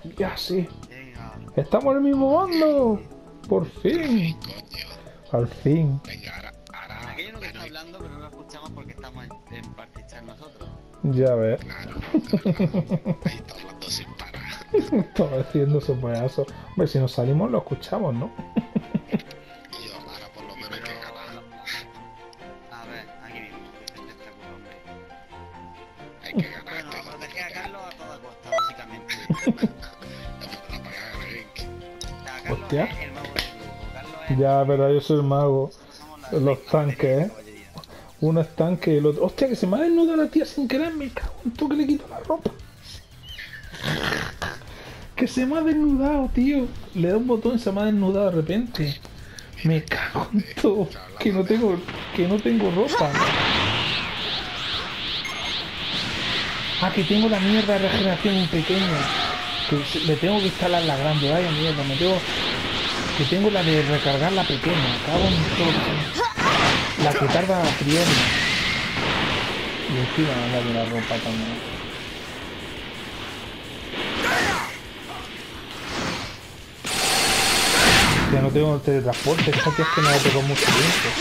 Ya sí. Venga. Estamos en el mismo bando. Por fin. Coño. Al fin. Venga, ahora Aquello no que está bueno, hablando, pero no lo escuchamos porque estamos en parte chat nosotros. Ya ves. claro, de verdad. Ahí está hablando sin parar. Estaba haciendo su pedazo. Hombre, si nos salimos lo escuchamos, ¿no? Y yo, ahora por lo menos hay que ganar. A ver, aquí mismo, que es el espectáculo, hombre. Hay que ganar. Bueno, Tengo proteger a que Carlos a toda costa, básicamente. la pagar a Genki. O sea, Carlos Hostia. es el mago del grupo. Carlos es... Ya, pero yo soy el mago. Somos Los tanques, ¿eh? caballería. Uno es tanque y el otro... ¡Hostia, que se me ha desnudado la tía sin querer! Me cago en todo que le quito la ropa. Que se me ha desnudado, tío. Le da un botón y se me ha desnudado de repente. Me cago en todo. Que no tengo ropa. Ah, que tengo la mierda de regeneración pequeña. Que le tengo que instalar la grande. Vaya mierda, que tengo la de recargar la pequeña. Cago en todo. La que tarda friendo. Y encima anda de la ropa también. Ya no tengo teletransporte, esta tía es que no la tengo mucho tiempo.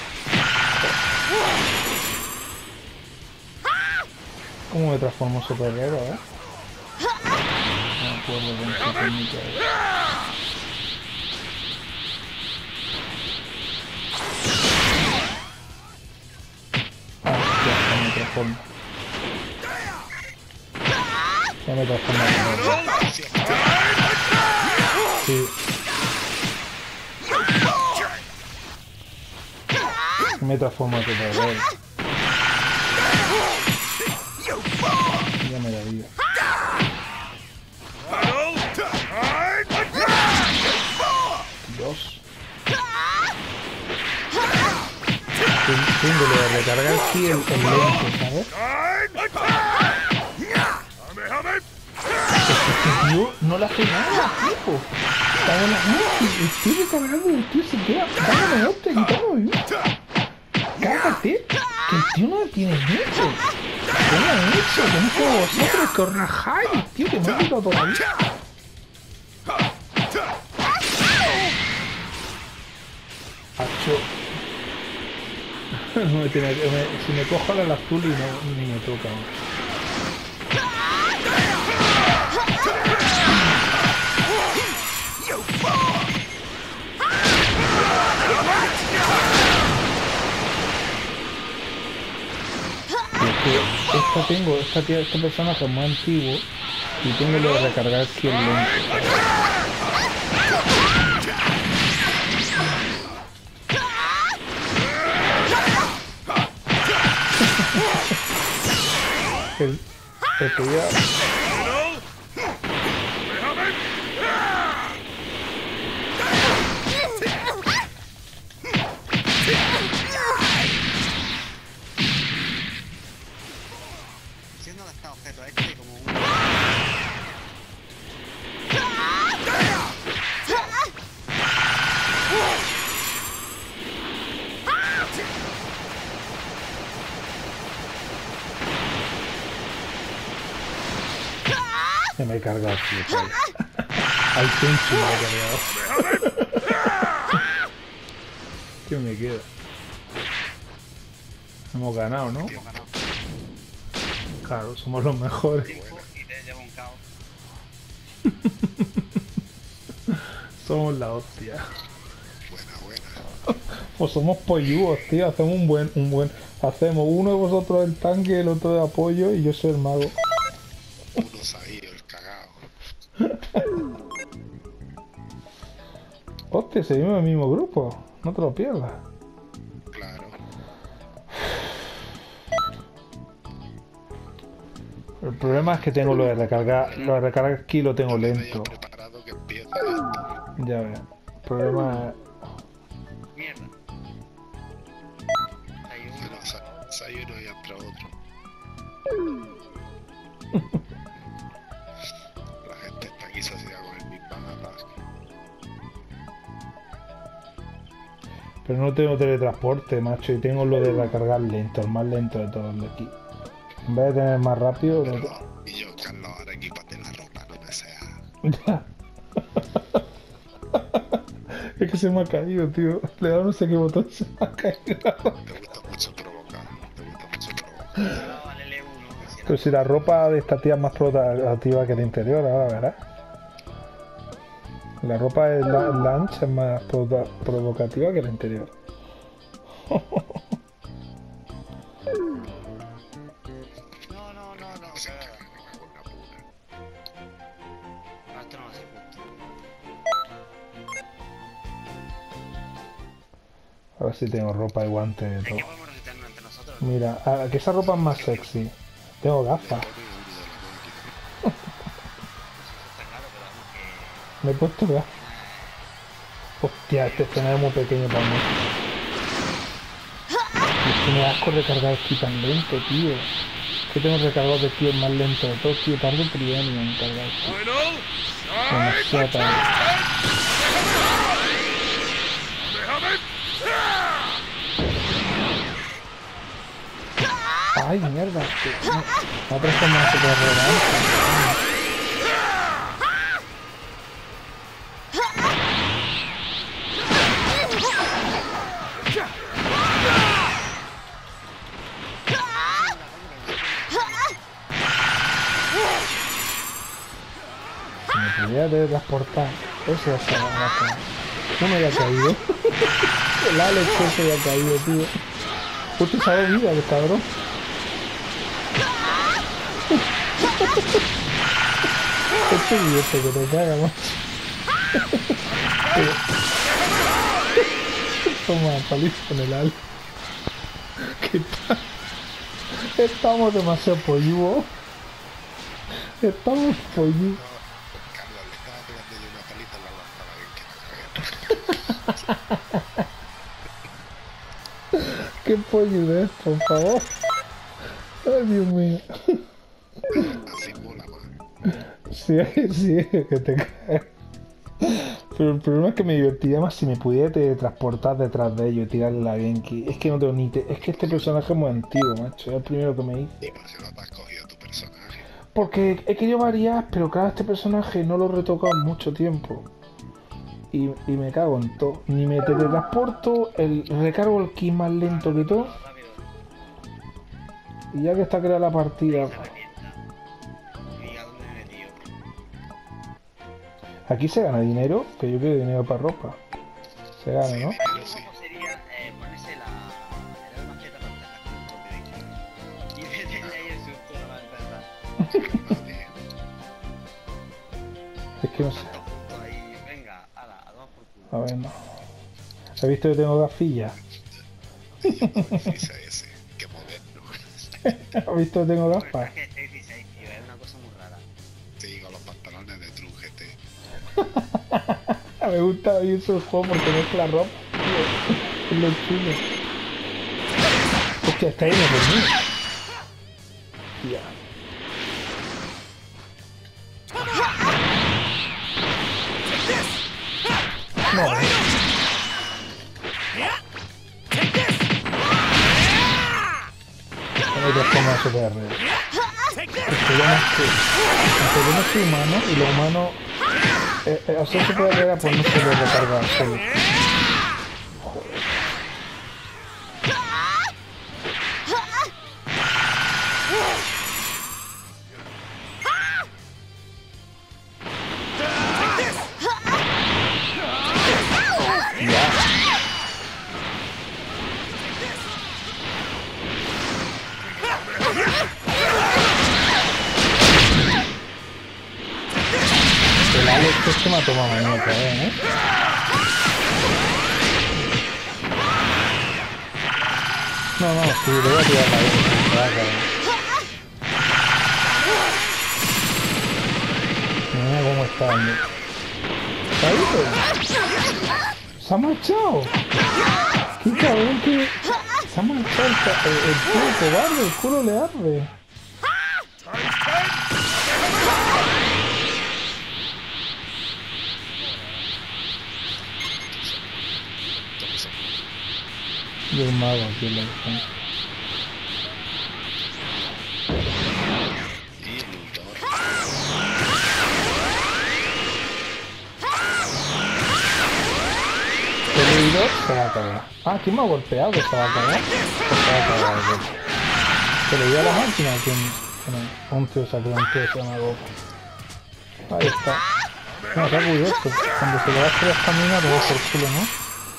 ¿Cómo me transformo en superhéroe, eh? No me acuerdo bien qué técnica es. Ah, ya me transformo. Ya me transformo en superhéroe. Sí. Me transformo en superhéroe. Ya me la digo. Dos. Tengo lo de recargar aquí el lente, ¿sabes? Tío, no le hace nada, tío. Está en las manos y estoy recargando y el tío se queda dándome hostia, quitándome vida. Cállate, que el tío no tiene mucho. ¿Qué me han hecho? ¿Cómo como vosotros que os rajáis, tío? Que me han quitado toda la vida. Hacho. No me tiene, si me cojo la azul y no, ni me toca. Este personaje es muy antiguo y tengo lo de recargar aquí el lente. El que ya... Siendo que está objeto este como un... Se me he cargado, tío, tal. Al pinche me he cargado. ¿Qué me queda? Hemos ganado, ¿no? Hemos ganado. Claro, somos los mejores. 5 y te llevo un caos. Somos la hostia. Buena. Pues somos polluos, tío. Hacemos un buen... Hacemos uno de vosotros el tanque, el otro de apoyo y yo soy el mago. Uno salido, el cagao. Hostia, seguimos en el mismo grupo. No te lo pierdas. Claro. El problema es que tengo lo de recargar. Lo de recargar aquí lo tengo lento. Preparado que empieza esto. Ya ves. El problema es... Mierda. Hay uno. Bueno, sale uno y entra otro. La gente está aquí saciada con el Big Bang Attack. Pero no tengo teletransporte, macho. Y tengo lo de recargar lento. El más lento de todos de aquí. En vez de tener más rápido... Pero, y yo, Carlos, ahora equípate la ropa, no me sea. Ya. Es que se me ha caído, tío. Le he dado no sé qué botón, se me ha caído. Te gusta mucho provocar. Te gusta mucho provocar. No, vale, L1. Si Pero si la ropa de esta tía es más provocativa que el interior, ahora verás. La ropa de la ancha es más provocativa que el interior. no, no, no, no, Se cagada. caga, me cago en la puta. No, esto no lo sé justo. A ver si tengo ropa y guantes de Es todo. que podemos recitarnos entre nosotros. Mira, que esa ropa es más sexy. Tengo gafas. Está claro, pero vamos que... Me he puesto gafas. Hostia, este escenario es muy pequeño para mí. Es que me da asco recargar aquí tan lento, tío. Es que tengo recargado de tío más lento de todo, tío. Tardo un trienio en cargar. Demasiado tarde. Ay, mierda. La otra es como se puede regar. Me podría teletransportar. Eso ya está barato. Uno ya ha caído. El Alex ese ya ha caído, tío. Justo sabe vida el cabrón. Este idiota que te caga, macho. Toma, paliza con el Alex. ¿Qué tal? Estamos demasiado polluos. Estamos polluos. Carlos, le estaba pegando yo una paliza en la guantera bien que me cagué. ¿Qué polludez, por favor? Ay, Dios mío. Así mola más. Sí, sí, que te caes. Pero el problema es que me divertiría más si me pudiera teletransportar detrás de ellos y tirarle la Genki. Es que no tengo ni... Es que este personaje es muy antiguo, macho. Es el primero que me hice. ¿Y por qué no te has cogido tu personaje? Porque he querido variar, pero claro, este personaje no lo he retocado en mucho tiempo. Y me cago en todo. Ni me teletransporto, recargo el ki más lento que todo. Rápido. Y ya que está creada la partida... Se arrepienta. Y diga dónde me he metido. Aquí se gana dinero, que yo quiero dinero para ropa. Se gana, ¿no? Pero Lo sí. mejor sería ponerse el machete para dejar con un toque de izquierda. Y meterle ahí el susto a la verdad. Es que no sé. Tanto justo ahí. Venga, ala, a tomar por culo. A ver, no. ¿Has visto que tengo gafillas? Dice ese, qué moderno. ¿Has visto que tengo El gafas? traje de 16, tío, es una cosa muy rara. Sí, con los pantalones de True GT. Me gusta mucho el juego porque mezcla ropa, tío. Es lo chulo. Hostia, está ahí por mí. Tía. No, no te pongas super red. El problema es que humano y lo humano... hacer super red pues no se puede recargar solo. El Alex este me ha tomado manía otra vez, ¿eh? No, no, sí, le voy a tirar la vez. Mira cómo está. ¿Está ahí? ¡Se ha marchado! ¡Qué cabrón que... Se ha marchado el tío cobarde, el culo le arde. Y el mago aquí en la distancia. Y Luthor. ruido, se va a cagar. Ah, ¿quién me ha golpeado? ¿Que se va a cagar? Pues se va a cagar. ¿Se le dio a la máquina? ¿Quién? Bueno, un tío sacó un tío se llama Goku. Ahí está. No, está curioso. Cuando se le va a hacer esta mina, te va por culo, ¿no?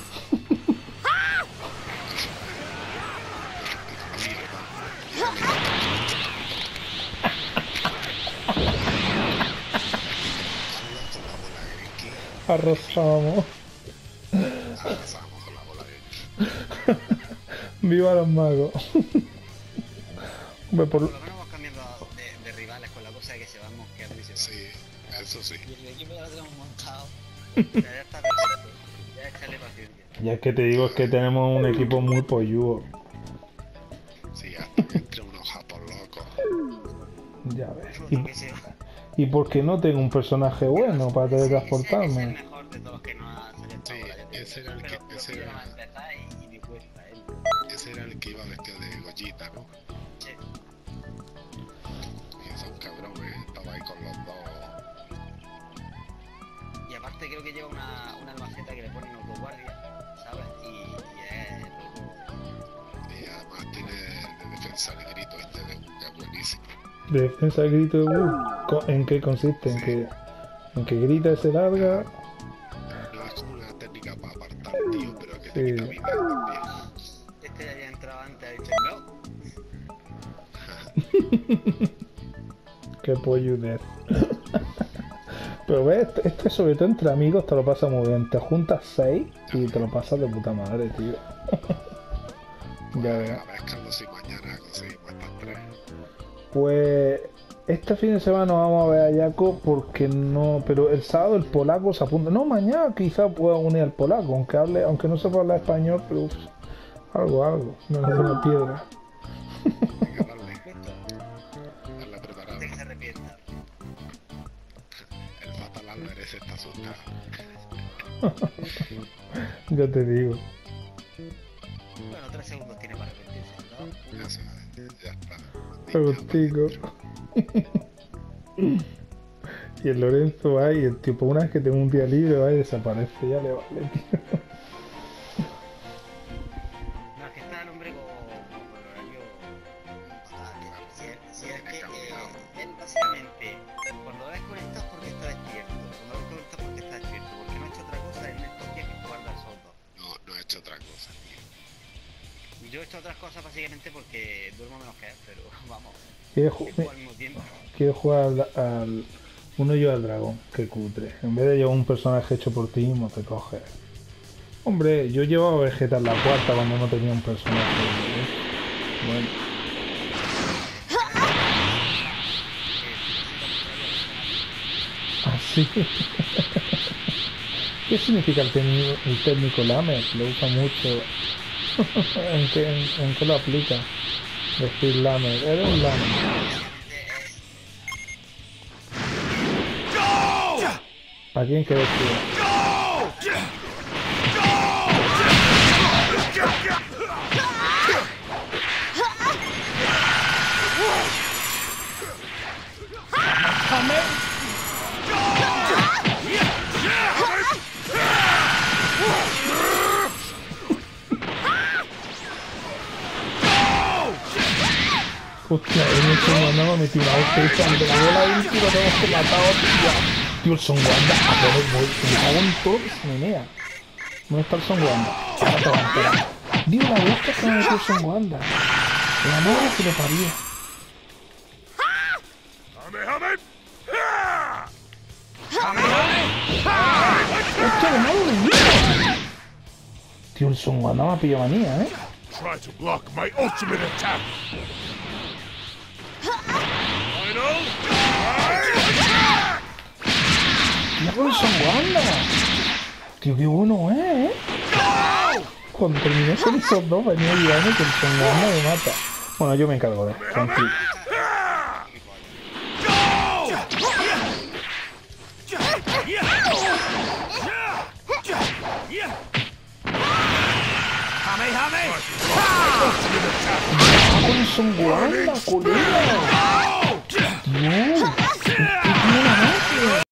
Arrasamos. Arrasamos con la bola de... Viva los magos. Hombre, Por lo menos vamos cambiando de rivales con la cosa de que se van mosqueando y se van. Sí, eso sí. Y el equipo ya lo tenemos montado. Ya está perfecto. Ya échale paciencia. ya es que te digo, es que tenemos un equipo muy polludo. Sí, hasta que entre unos japos locos. Ya ves. Lo que sea. ¿Y por qué no tengo un personaje bueno para Ese es el teletransportarme? mejor de todos los que no ha salido hasta Sí, ahora, ya te ese digo. era el que- Pero ese yo era- no va a empezar y ni cuesta él. Ese era el que iba vestido de Gogeta, ¿no? Sí. Y ese es un cabrón, estaba ahí con los dos. Y aparte creo que lleva una almaceta que le ponen los dos guardias, ¿sabes? Y es loco. Y además tiene de defensa el grito este de que es buenísimo. De defensa del grito de ¿en qué consiste? ¿En que grita y se larga? No es como una técnica para apartar al tío, pero que te Sí. quita vida también. Este ya había entrado antes, ha dicho no. Qué polludet. Pero ves, este sobre todo entre amigos te lo pasa muy bien. Te juntas 6 y te lo pasas de puta madre, tío. Ya verás. A ver, Carlos, si mañana conseguimos estas tres. Pues este fin de semana nos vamos a ver a Yaco porque no, pero el sábado el polaco se apunta. No, mañana quizá pueda unir al polaco, aunque no sepa hablar español, pero uf, algo, no es una piedra. Venga, dale, Listo. dale preparado. De que se arrepienta. El Fatal Álvarez está asustado. Ya te digo. Bueno, 3 segundos tiene para arrepentirse, ¿no? Ya está. Agostico. Y el Lorenzo va y el tipo, una vez que tengo un día libre, va y desaparece, ya le vale, tío. No, es que está el hombre con el horario fatal. Si es que él básicamente, cuando lo ves conectado es porque está despierto. Cuando lo ves conectado es porque está despierto. Porque no ha hecho otra cosa en estos días que jugar Dark Souls 2. No he hecho otra cosa. Y yo he hecho otras cosas básicamente porque duermo menos que él, pero vamos, Quiere, que juego al mismo tiempo. quiero jugar al uno yo al dragón, que cutre. En vez de llevar un personaje hecho por ti mismo, te coges. Hombre, yo llevaba a Vegeta en la cuarta cuando no tenía un personaje. Bueno, así. ¿Qué significa el técnico Lamer? Lo usa mucho. ¿En qué lo aplica? Decir Lamer. Eres un Lamer. ¿A quién que decir? Hostia, en este momento me metí una hostia cuando la bola de un tiro tenemos que matar a otro. Tío, el Son Wanda a poner me cago en todo que se menea. ¿Dónde está el Son Wanda? Ahora te va a enterar. Dios, la busca que me metió el Son Wanda. La madre que lo parió. ¡Hostia, de malo de mí! Tío, el Son Wanda me ha pillado manía, ¿eh? Try to block my ultimate attack. Final. ¡Mira con el Son Wanda! Tío, qué bueno ¿eh? Cuando terminé con esos dos venía ayudarme que el Son Wanda me mata. Bueno, yo me encargo de él, tranquilo. ¡Ah, con el Son Wanda, culero! ¡Dios!